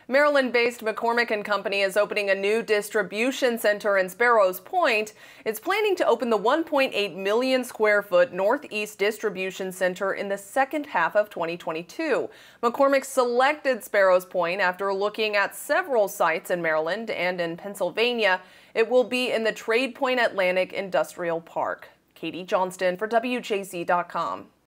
Maryland-based McCormick Company is opening a new distribution center in Sparrows Point. It's planning to open the 1.8 million square foot Northeast Distribution Center in the second half of 2022. McCormick selected Sparrows Point after looking at several sites in Maryland and in Pennsylvania. It will be in the Trade Point Atlantic Industrial Park. Katie Johnston for WJZ.com.